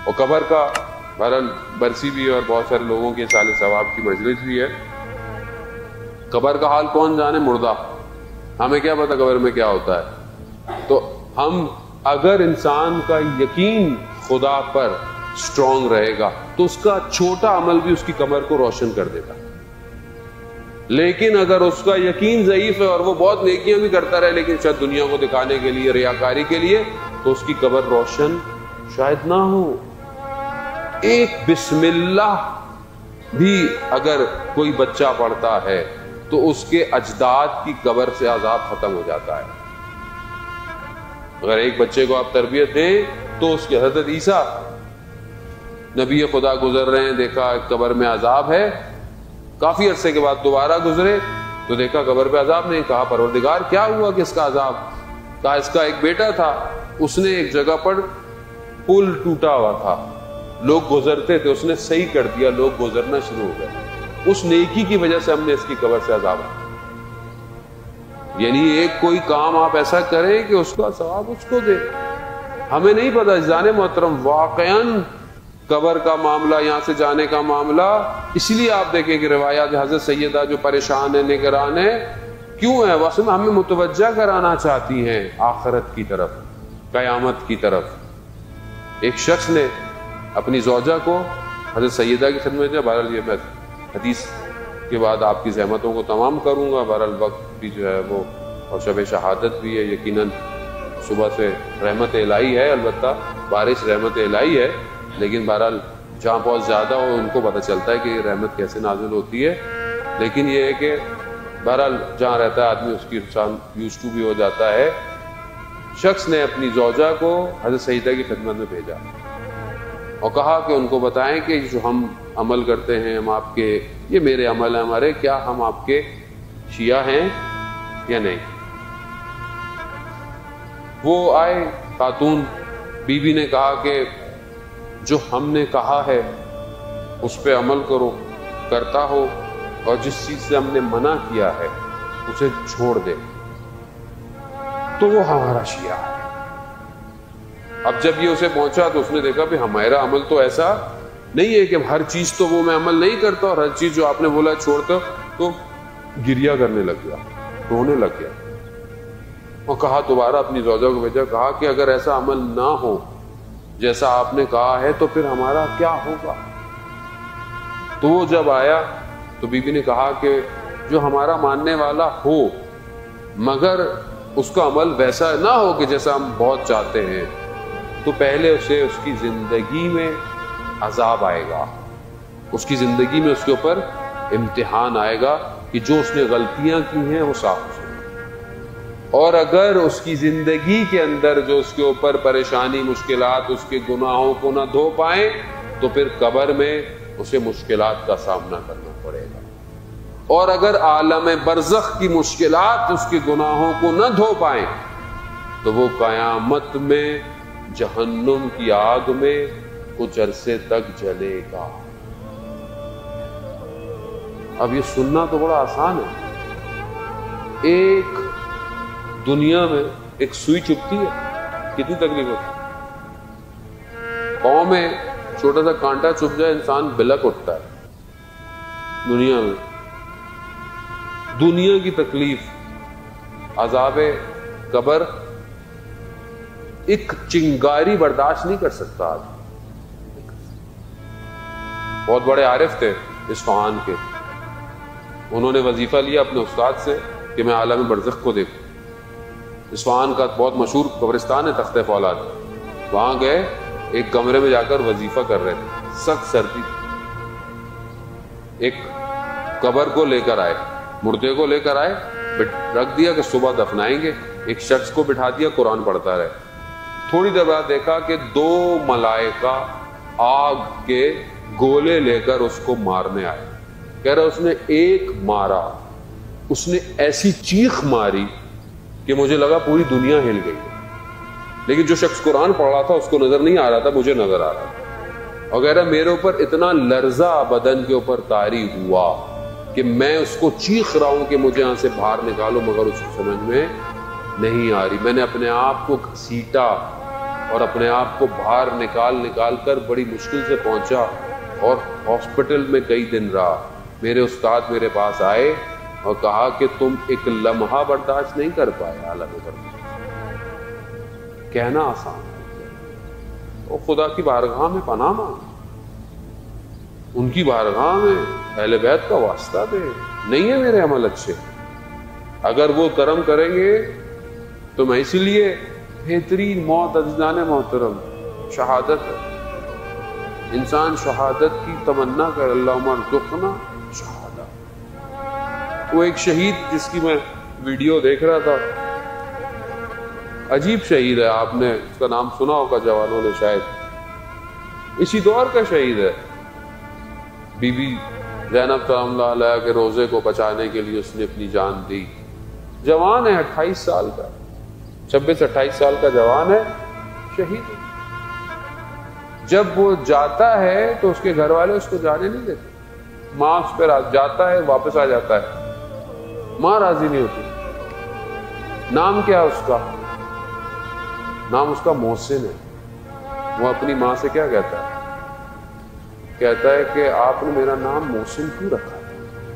اور قبر کا بہرحال برسی بھی ہے اور بہت سارے لوگوں کے سال ثواب کی مجلس بھی ہے. قبر کا حال کون جانے، مردہ، ہمیں کیا پتا قبر میں کیا ہوتا ہے. تو ہم اگر انسان کا یقین خدا پر سٹرونگ رہے گا تو اس کا چھوٹا عمل بھی اس کی قبر کو روشن کر دیتا. لیکن اگر اس کا یقین ضعیف ہے اور وہ بہت نیکیاں بھی کرتا رہے لیکن شاید دنیا کو دکھانے کے لیے، ریاکاری کے لیے، تو اس کی قبر روشن شاید نہ ہو. ایک بسم اللہ بھی اگر کوئی بچہ پڑھتا ہے تو اس کے اجداد کی قبر سے عذاب ختم ہو جاتا ہے. اگر ایک بچے کو آپ تربیت دیں تو اس کے حضرت عیسیٰ نبی خدا گزر رہے ہیں، دیکھا قبر میں عذاب ہے، کافی عرصے کے بعد دوبارہ گزرے تو دیکھا قبر پہ عذاب نہیں. کہا پروردگار کیا ہوا کہ اس کا عذاب؟ کہا اس کا ایک بیٹا تھا، اس نے ایک جگہ پر پل ٹوٹا ہوا تھا، لوگ گزرتے تھے، اس نے صحیح کر دیا، لوگ گزرنا شروع ہو گئے، اس نیکی کی وجہ سے ہم نے اس کی قبر سے عذاب آیا. یعنی ایک کوئی کام آپ ایسا کریں کہ اس کا ثواب اس کو دے. ہمیں نہیں پتا جان محترم، واقعاً قبر کا معاملہ، یہاں سے جانے کا معاملہ، اس لیے آپ دیکھیں کہ روایات حضرت سیدہ جو پریشان ہے، نگران ہے، کیوں ہے؟ واسم ہمیں متوجہ کرانا چاہتی ہیں آخرت کی طرف، قیامت کی طرف. ایک شخص نے اپنی زوجہ کو حضرت سیدہ کی خدمت میں، بہرحال یہ میں حدیث کے بعد آپ کی زحمتوں کو تمام کروں گا، بہرحال وقت بھی جو ہے وہ اور شب شہادت بھی ہے، یقیناً صبح سے رحمت الہی ہے، البتہ بارش رحمت الہی ہے، لیکن بہرحال جہاں بہت زیادہ ہو ان کو پتہ چلتا ہے کہ یہ رحمت کیسے نازل ہوتی ہے. لیکن یہ ہے کہ بہرحال جہاں رہتا ہے آدمی اس کی انسان یوز ٹو بھی ہو جاتا ہے. شخص نے اپنی زوجہ کو حضرت سیدہ کی خدمت میں بھیجا اور کہا کہ ان کو بتائیں کہ جو ہم عمل کرتے ہیں، ہم آپ کے، یہ میرے عمل ہیں ہمارے، کیا ہم آپ کے شیعہ ہیں یا نہیں؟ وہ آئے، خاتون بی بی نے کہا کہ جو ہم نے کہا ہے اس پہ عمل کرو، کرتا ہو، اور جس چیز سے ہم نے منع کیا ہے اسے چھوڑ دے تو وہ ہمارا شیعہ ہے. اب جب یہ اسے پہنچا تو اس نے دیکھا کہ ہمارا عمل تو ایسا نہیں ہے کہ ہر چیز تو وہ میں عمل نہیں کرتا اور ہر چیز جو آپ نے بولا چھوڑتا. تو گریہ کرنے لگ گیا، رونے لگ گیا اور کہا، دوبارہ اپنی زوجہ کو بھیجا، کہا کہ اگر ایسا عمل نہ ہو جیسا آپ نے کہا ہے تو پھر ہمارا کیا ہوگا؟ تو وہ جب آیا تو بی بی نے کہا کہ جو ہمارا ماننے والا ہو مگر اس کا عمل ویسا نہ ہو کہ جیسا ہم بہت چاہتے ہیں، تو پہلے اسے اس کی زندگی میں عذاب آئے گا، اس کی زندگی میں اس کے اوپر امتحان آئے گا کہ جو اس نے غلطیاں کی ہیں وہ صاف ہو جائیں. اور اگر اس کی زندگی کے اندر جو اس کے اوپر پریشانی، مشکلات، اس کے گناہوں کو نہ دھو پائیں تو پھر قبر میں اسے مشکلات کا سامنا کرنا پڑے گا. اور اگر عالم برزخ کی مشکلات اس کے گناہوں کو نہ دھو پائیں تو وہ قیامت میں جہنم کی آگ میں کچھ عرصے تک جلے گا. اب یہ سننا تو بڑا آسان ہے. ایک دنیا میں ایک سوئی چبھتی ہے، کتنی تکلیف ہوتی ہے. پاؤں میں چھوٹا سا کانٹا چبھ جائے انسان بلک اٹھتا ہے. دنیا کی تکلیف، عذاب قبر، ایک چنگاری برداشت نہیں کر سکتا آدمی. بہت بڑے عارف تھے اصفہان کے، انہوں نے وظیفہ لیا اپنے استاد سے کہ میں عالم برزخ کو دیکھوں. اصفہان کا بہت مشہور قبرستان ہے تخت فولاد، وہاں گئے، ایک کمرے میں جا کر وظیفہ کر رہے تھے، سخت سردی. ایک قبر کو لے کر آئے، مردے کو لے کر آئے، رکھ دیا کہ صبح دفنائیں گے. ایک شخص کو بٹھا دیا، قرآن پڑھتا رہے. تھوڑی دیر بعد دیکھا کہ 2 ملائکہ آگ کے گولے لے کر اس کو مارنے آئے. کہہ رہا اس نے ایک مارا، اس نے ایسی چیخ ماری کہ مجھے لگا پوری دنیا ہل گئی. لیکن جو شخص قرآن پڑھ رہا تھا اس کو نظر نہیں آ رہا تھا، مجھے نظر آ رہا تھا. اور کہہ رہا میرے اوپر اتنا لرزہ بدن کے اوپر طاری ہوا کہ میں اس کو چیخ رہا ہوں کہ مجھے یہاں سے باہر نکالو، مگر اس کو سمجھ میں نہیں آ رہی. میں نے اپنے آپ کو گھسیٹا اور اپنے آپ کو باہر نکال کر بڑی مشکل سے پہنچا اور ہاسپٹل میں کئی دن رہا. میرے استاد میرے پاس آئے اور کہا کہ تم ایک لمحہ برداشت نہیں کر پائے عالم برداشت. کہنا آسان ہے، اور خدا کی بارگاہ میں پناہ مانگ، ان کی بارگاہ میں اہل بیت کا واسطہ دے. نہیں ہے میرے عمل اچھے، اگر وہ کرم کریں گے تو میں اسی لیے بہترین موت عزیزان محترم شہادت ہے. انسان شہادت کی تمنا کر، اللہم ارزقنا شہادت. وہ ایک شہید جس کی میں ویڈیو دیکھ رہا تھا، عجیب شہید ہے، آپ نے اس کا نام سنا ہوگا جوانوں نے شاید، اسی دور کا شہید ہے. بی بی زینب سلام اللہ علیہ کے روزے کو بچانے کے لیے اس نے اپنی جان دی. جوان ہے، 28 سال کا، 26-28 سال کا جوان ہے، شہید ہے. جب وہ جاتا ہے تو اس کے گھر والے اس کو جانے نہیں دیتے. ماں اس پہ جاتا ہے، واپس آ جاتا ہے، ماں راضی نہیں ہوتی. نام کیا اس کا؟ نام اس کا محسن ہے. وہ اپنی ماں سے کیا کہتا ہے؟ کہتا ہے کہ آپ نے میرا نام محسن کیوں رکھا تھا؟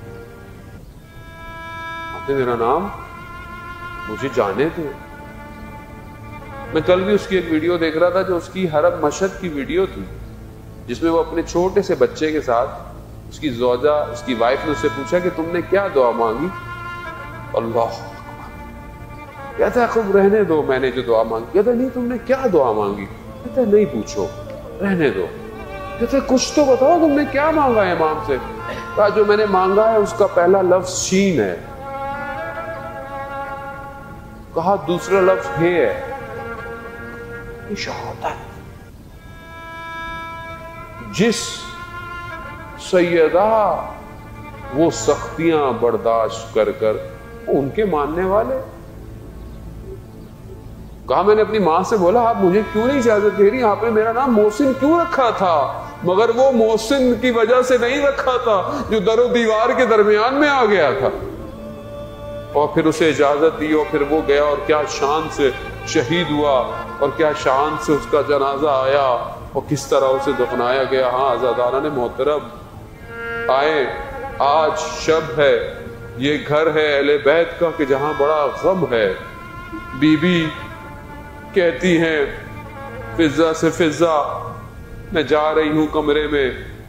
آپ نے میرا نام مجھے جانے دے. میں کل بھی اس کی ایک ویڈیو دیکھ رہا تھا جو اس کی حرم مشہد کی ویڈیو تھی، جس میں وہ اپنے چھوٹے سے بچے کے ساتھ، اس کی زوجہ، اس کی وائف نے اس سے پوچھا کہ تم نے کیا دعا مانگی؟ اللہ کہتا ہے خود رہنے دو، میں نے جو دعا مانگی. کہتا ہے نہیں تم نے کیا دعا مانگی؟ کہتا ہے نہیں پوچھو، رہنے دو. کہتا ہے کچھ تو بتاؤ تم نے کیا مانگا ہے امام سے؟ کہا جو میں نے مانگا ہے اس کا پہلا لفظ شین ہے. کہا دوسرا لفظ ہے شہادت. جس سیدہ وہ سختیاں برداشت کر کر ان کے ماننے والے. کہا میں نے اپنی ماں سے بولا آپ مجھے کیوں نہیں اجازت دے رہی، آپ نے میرا نام محسن کیوں رکھا تھا؟ مگر وہ محسن کی وجہ سے نہیں رکھا تھا جو در و دیوار کے درمیان میں آ گیا تھا. اور پھر اسے اجازت دی اور پھر وہ گیا اور کیا شان سے شہید ہوا اور کیا شان سے اس کا جنازہ آیا اور کس طرح اسے دفنایا گیا. ہاں عزیزان محترم آئے، آج شب ہے، یہ گھر ہے اہل بیت کا کہ جہاں بڑا غم ہے. بی بی کہتی ہیں فضا سے فضا میں جا رہی ہوں کمرے میں،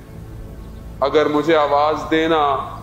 اگر مجھے آواز دینا،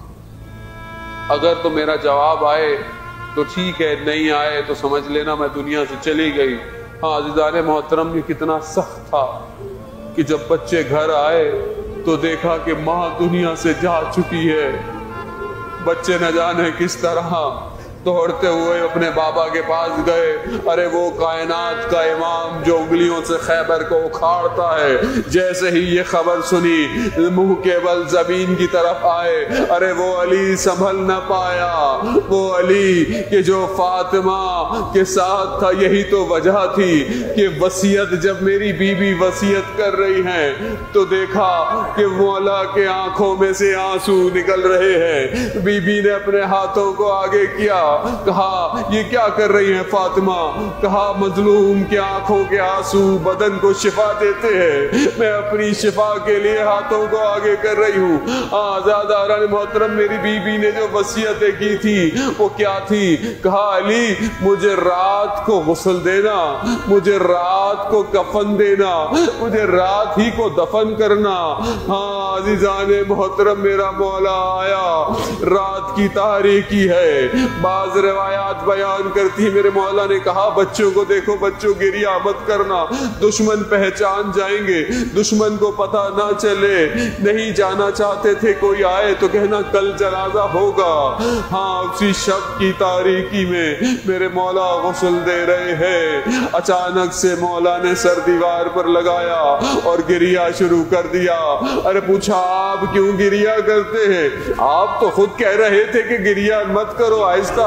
اگر تو میرا جواب آئے تو ٹھیک ہے، نہیں آئے تو سمجھ لینا میں دنیا سے چلی گئی. ہاں عزیزان محترم یہ کتنا سخت تھا کہ جب بچے گھر آئے تو دیکھا کہ ماں دنیا سے جا چکی ہے. بچے نہ جانے کس طرح دوڑتے ہوئے اپنے بابا کے پاس گئے. ارے وہ کائنات کا امام جو انگلیوں سے خیبر کو اکھاڑتا ہے، جیسے ہی یہ خبر سنی منہ کے بل زمین کی طرف آئے. ارے وہ علی سنبھل نہ پایا، وہ علی کہ جو فاطمہ کے ساتھ تھا. یہی تو وجہ تھی کہ وصیت جب میری بیوی وصیت کر رہی ہیں تو دیکھا کہ مولا کے آنکھوں میں سے آنسو نکل رہے ہیں. بی بی نے اپنے ہاتھوں کو آگے کیا، کہا یہ کیا کر رہی ہیں فاطمہ؟ کہا مظلوم کے آنکھوں کے آنسو بدن کو شفا دیتے ہیں، میں اپنی شفا کے لیے ہاتھوں کو آگے کر رہی ہوں. آزاداران محترم میری بی بی نے جو وصیتیں کی تھی وہ کیا تھی؟ کہا علی مجھے رات کو غسل دینا، مجھے رات کو کفن دینا، مجھے رات ہی کو دفن کرنا. ہاں عزیزان محترم میرا مولا آیا، رات کی تاریکی ہے. بعض روایات بیان کرتی میرے مولا نے کہا بچوں کو دیکھو، بچوں گریہ مت کرنا، دشمن پہچان جائیں گے، دشمن کو پتہ نہ چلے. نہیں جانا چاہتے تھے کوئی آئے تو کہنا کل جنازہ ہوگا. ہاں اسی شب کی تاریکی میں میرے مولا غسل دے رہے ہیں. اچانک سے مولا نے سر دیوار پر لگایا اور گریہ شروع کر دیا. ارے پوچھا آپ کیوں گریہ کرتے ہیں؟ آپ تو خود کہہ رہے تھے کہ گریہ مت کرو، آہستہ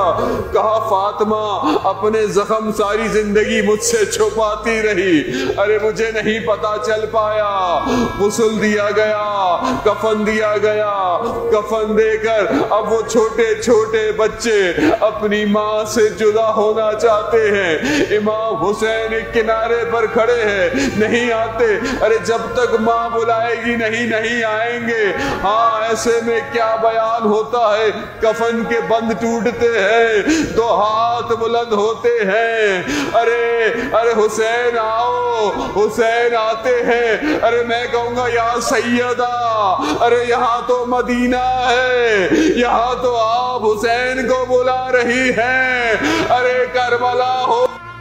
کہا فاطمہ اپنے زخم ساری زندگی مجھ سے چھپاتی رہی، ارے مجھے نہیں پتا چل پایا، غسل دیا گیا، کفن دیا گیا، کفن دے کر اب وہ چھوٹے چھوٹے بچے اپنی ماں سے جدا ہونا چاہتے ہیں۔ امام حسین ایک کنارے پر کھڑے ہیں، نہیں آتے، ارے جب تک ماں بلائے گی نہیں آئیں گے۔ ہاں ایسے میں کیا بیان ہوتا ہے، کفن کے بند ٹوٹتے ہیں، دو ہاتھ بلند ہوتے ہیں، ارے حسین آؤ، حسین آتے ہیں، ارے میں کہوں گا یا سیدہ، ارے یہاں تو مدینہ ہے، یہاں تو آپ حسین کو بلا رہی ہیں، ارے کربلا ہو